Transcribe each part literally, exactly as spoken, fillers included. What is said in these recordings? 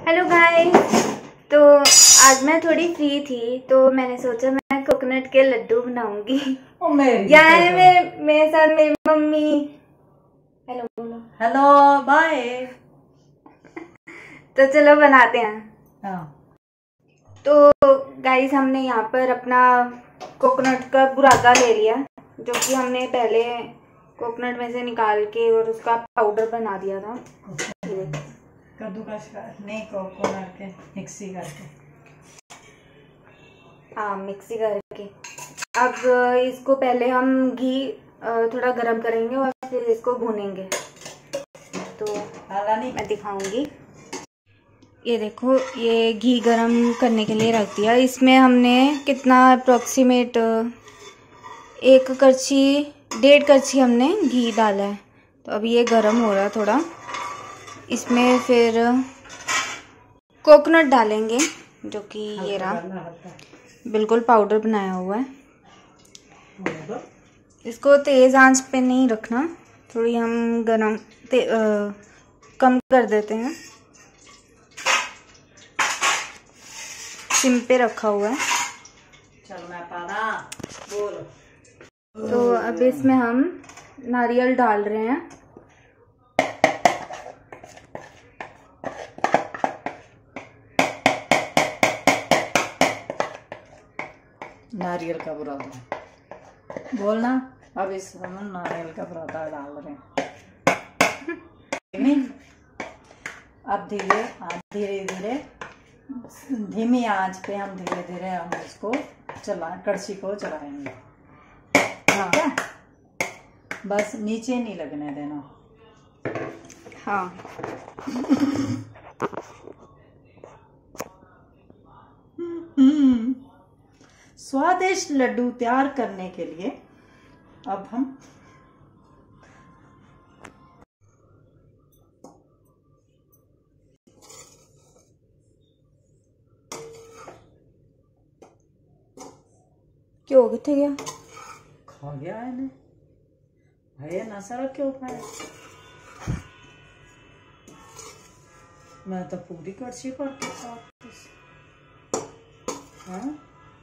Hello guys. तो आज मैं थोड़ी फ्री थी तो मैंने सोचा मैं कोकोनट के लड्डू बनाऊंगी। यहाँ है मेरे मेरे साथ मेरी मम्मी। हेलो बोलो। Hello bye. तो चलो बनाते हैं। हाँ। तो गाइस हमने यहाँ पर अपना कोकोनट का बुरादा ले लिया, जो कि हमने पहले कोकोनट में से निकाल के और उसका पाउडर बना दिया था। कद्दूकस नहीं, कोकोनट के मिक्सी करके। हाँ, मिक्सी करके। अब इसको पहले हम घी थोड़ा गरम करेंगे और फिर इसको भूनेंगे। तो मैं दिखाऊंगी। ये देखो, ये घी गरम करने के लिए रख दिया। इसमें हमने कितना अप्रोक्सीमेट एक करछी डेढ़ करछी हमने घी डाला है। तो अब ये गरम हो रहा है थोड़ा। इसमें फिर कोकोनट डालेंगे, जो कि ये रहा, बिल्कुल पाउडर बनाया हुआ है। इसको तेज़ आंच पे नहीं रखना, थोड़ी हम गरम ते, आ, कम कर देते हैं। सिम पे रखा हुआ है। चल मैं पाना बोल। तो अब इसमें हम नारियल डाल रहे हैं। नारियल का बुरादा बोलना। अब इस हम नारियल का बुरादा डाल रहे हैं। अब धीरे धीरे धीरे धीमी आंच पे हम धीरे धीरे हम इसको चला कड़छी को चलाएंगे। हाँ, बस नीचे नहीं लगने देना। हाँ। हम्म स्वादिष्ट लड्डू तैयार करने के लिए अब हम क्यों कितने गया? खा गया है ने भैया ना सारा क्यों खाया? मैं तो पूरी कड़छी करके खा। हाँ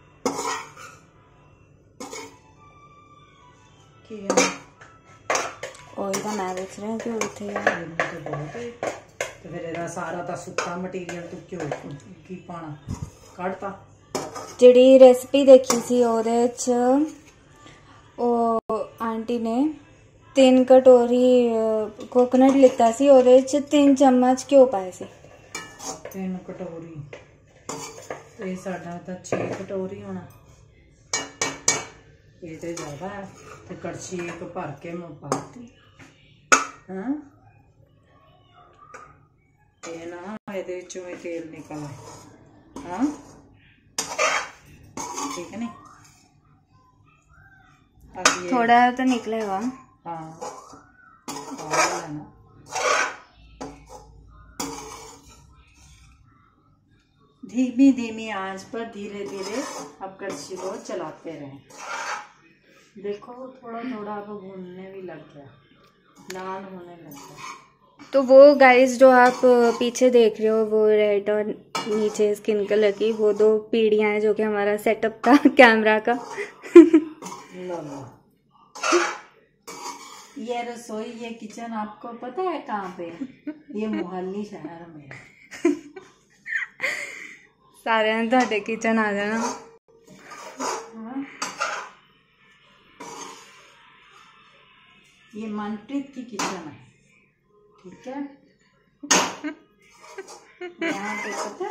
ओही तो मैं देख रहा हूँ क्यों कितने गया? तो बहुत है। तो फिर ਇਹਦਾ ਸਾਰਾ ਤਾਂ ਸੁੱਕਾ ਮਟੀਰੀਅਲ ਤੂੰ ਕਿਉਂ ਕੀ ਪਾਣਾ ਕੱਢਤਾ? ਜਿਹੜੀ ਰੈਸਿਪੀ ਦੇਖੀ ਸੀ ਉਹਦੇ 'ਚ ਉਹ ਆਂਟੀ ਨੇ तीन कटोरी कोकोनट लिता सी, ਉਹਦੇ 'ਚ तीन चम्मच घ्यो पाए सी। तीन कटोरी ਤੇ ਸਾਡਾ ਤਾਂ छह कटोरी होना। ये तो ज्यादा है। तो कड़छी एक भर के मैं पाती। हाँ ये ना ये चो तेल निकला। हाँ ठीक है नहीं? अब ये थोड़ा तो निकलेगा। हाँ ना धीमी धीमी आंच पर धीरे धीरे अब कड़छी को चलाते रहें। देखो थोड़ा थोड़ा अब भूनने भी लग गया, लाल होने लग गया। तो वो गाइस जो आप पीछे देख रहे हो वो रेड और नीचे स्किन कलर की वो दो पीढ़ियां हैं, जो कि हमारा सेटअप था कैमरा का। ये रसोई ये किचन आपको पता है कहाँ पे? ये मोहाली शहर में। सारे ने किचन आ जाना। हाँ? ये मनप्रीत की किचन है, ठीक है? यहाँ पे पता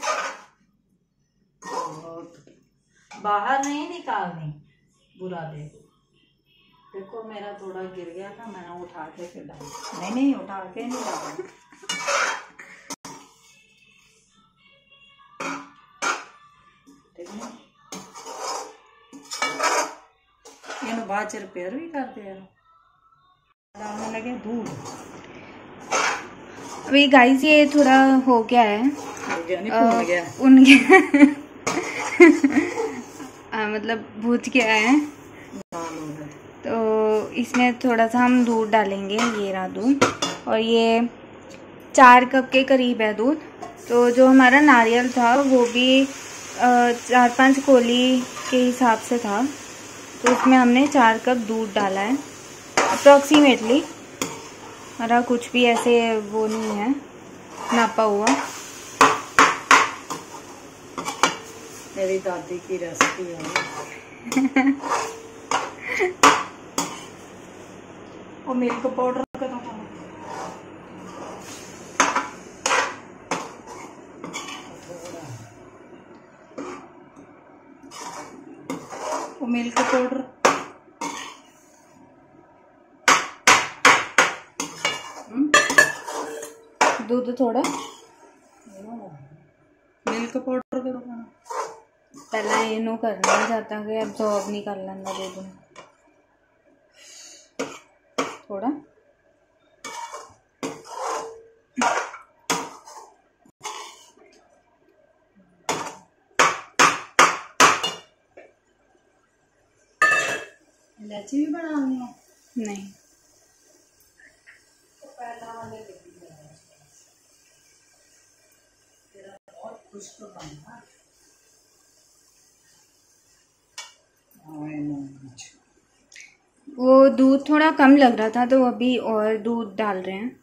बहुत बाहर नहीं निकालनी बुरादे। देखो मेरा थोड़ा गिर गया था, मैंने उठा के फिर डाला। नहीं नहीं उठा के नहीं डाला। ठीक है, ये बाद च रिपेयर भी करते हैं। डालने लगे दूध। अभी गाइस ये थोड़ा हो गया है, हो गया नहीं भून गया उन गया आ, मतलब भूज गया है। तो इसमें थोड़ा सा हम दूध डालेंगे। ये रहा दूध। और ये चार कप के करीब है दूध। तो जो हमारा नारियल था वो भी चार पांच कोली के हिसाब से था, तो उसमें हमने चार कप दूध डाला है अप्रॉक्सीमेटली। हमारा कुछ भी ऐसे वो नहीं है नापा हुआ। मेरी दादी की रेसिपी है। वो मिल्क पाउडर का तो वो मिल्क पाउडर दूध थोड़ा मिल्क पाउडर का तो पहले इनू करना चाहता कि एब्जॉर्ब नहीं कर लेना दूध थोड़ा। इलायची भी बनानी है? नहीं, तेरा बहुत खुश्क बनना। वो दूध थोड़ा कम लग रहा था तो अभी और दूध डाल रहे हैं।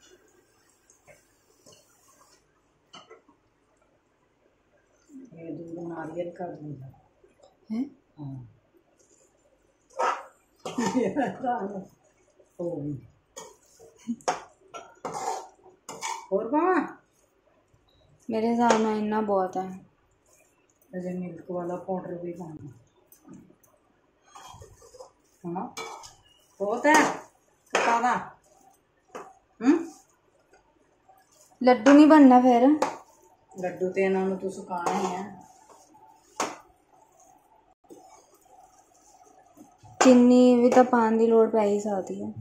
ये दूध नारियल का दूध है। हाँ। और मामा मेरे हिसाब में इतना बहुत है। मुझे मिल्क वाला पाउडर भी खाना। हाँ बहुत है ज्यादा। हम्म लड्डू नहीं बनना फिर। लड्डू तो इन्होंने तो सुखाना ही है। चीनी भी तो पान की लोड़ पै ही सकती है।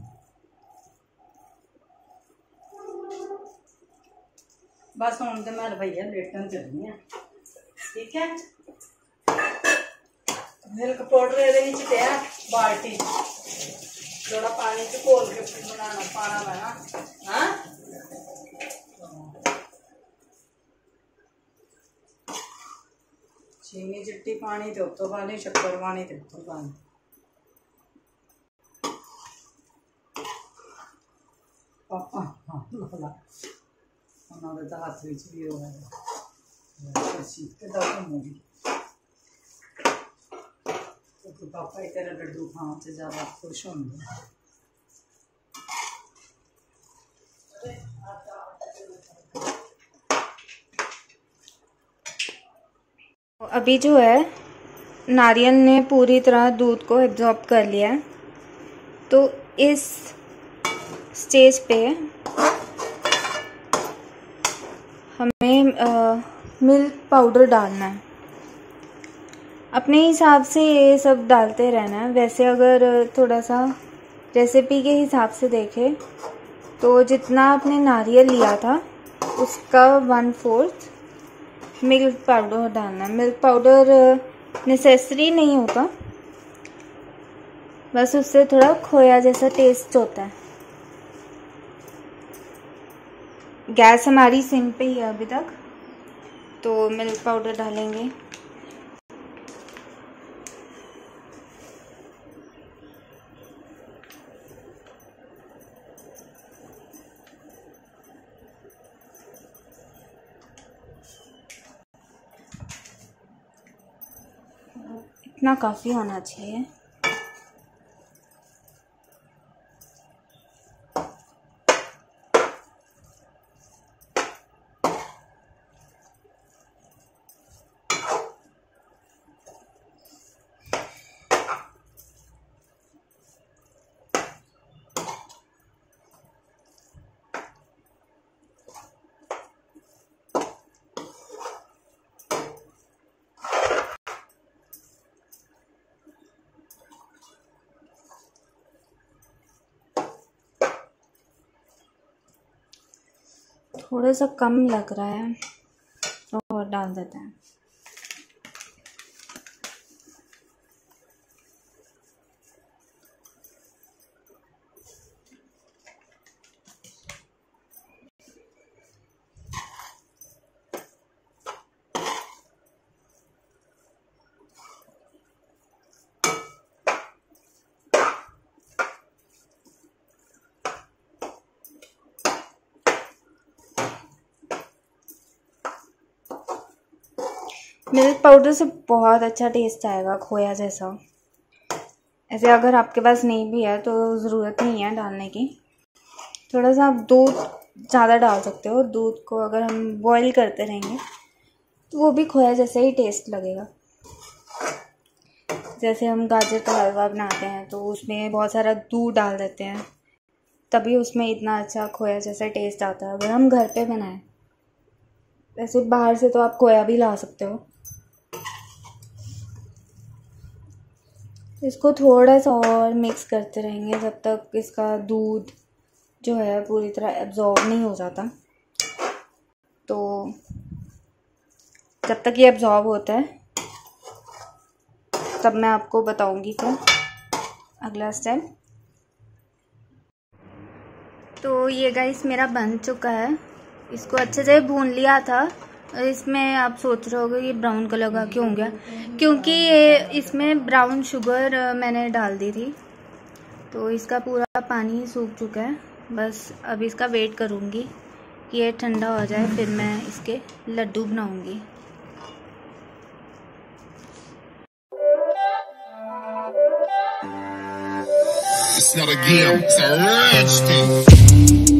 बस हम तो मैं भैया लेटन चलनी है। ठीक है मिल्क पाउडर ये पिया बाल्टी थोड़ा पानी च घोल के बनाना पाना पैना। हाँ चीनी चिट्टी पानी तो उत्तों पानी शक्कर पानी तो उत्तों पानी। पापा हाँ ला उन्होंने तो हाथ विच भी हो गया। तो पापा ही तेरा लड्डू खाने से ज्यादा खुश होंगे। अभी जो है नारियल ने पूरी तरह दूध को एब्जॉर्ब कर लिया है, तो इस स्टेज पे हमें आ, मिल्क पाउडर डालना है। अपने हिसाब से ये सब डालते रहना है। वैसे अगर थोड़ा सा रेसिपी के हिसाब से देखें तो जितना आपने नारियल लिया था उसका वन फोर्थ मिल्क पाउडर डालना है। मिल्क पाउडर नेसेसरी नहीं होता, बस उससे थोड़ा खोया जैसा टेस्ट होता है। गैस हमारी सिम पे ही है अभी तक, तो मिल्क पाउडर डालेंगे। इतना काफ़ी होना चाहिए। थोड़ा सा कम लग रहा है और डाल देते हैं। मिल्क पाउडर से बहुत अच्छा टेस्ट आएगा, खोया जैसा। ऐसे अगर आपके पास नहीं भी है तो ज़रूरत नहीं है डालने की। थोड़ा सा आप दूध ज़्यादा डाल सकते हो। दूध को अगर हम बॉईल करते रहेंगे तो वो भी खोया जैसे ही टेस्ट लगेगा। जैसे हम गाजर का हलवा बनाते हैं तो उसमें बहुत सारा दूध डाल देते हैं, तभी उसमें इतना अच्छा खोया जैसा टेस्ट आता है अगर हम घर पे बनाएं। वैसे बाहर से तो आप खोया भी ला सकते हो। इसको थोड़ा सा और मिक्स करते रहेंगे जब तक इसका दूध जो है पूरी तरह एब्जॉर्ब नहीं हो जाता। तो जब तक ये एब्जॉर्ब होता है तब मैं आपको बताऊंगी फिर अगला स्टेप। तो ये गाइस मेरा बन चुका है। इसको अच्छे से भून लिया था। इसमें आप सोच रहे होगे ये ब्राउन कलर का क्यों हो गया, क्योंकि ये इसमें ब्राउन शुगर मैंने डाल दी थी तो इसका पूरा पानी सूख चुका है। बस अब इसका वेट करूँगी कि ये ठंडा हो जाए, फिर मैं इसके लड्डू बनाऊँगी। It's not a game, it's a rich thing.